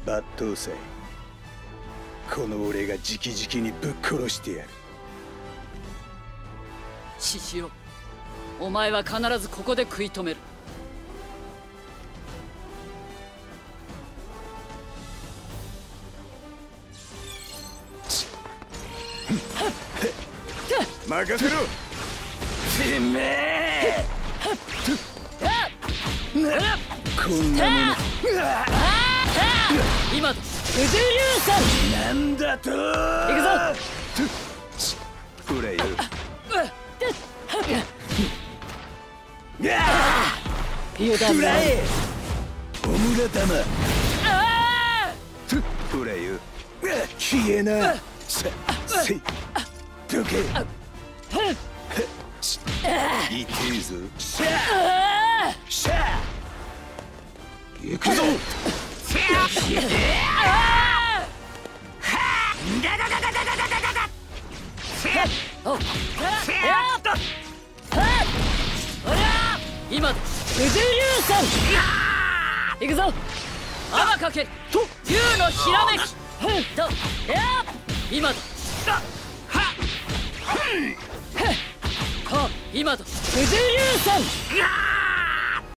抜刀斎、この俺が直々にぶっ殺してやる。 獅子王、お前は必ずここで食い止める。 任せろ。てめえこんなもの今だ、九十龍さん。 なんだと。 行くぞ。ほらよ。 油断だ。 オムラ玉。ほらよ。消えな。せい。どけ。痛えぞ。シャー。行くぞ。 今だ、九十龍さん。行くぞ。天かけと竜のひらめきと今だ。今だ、九十龍さん。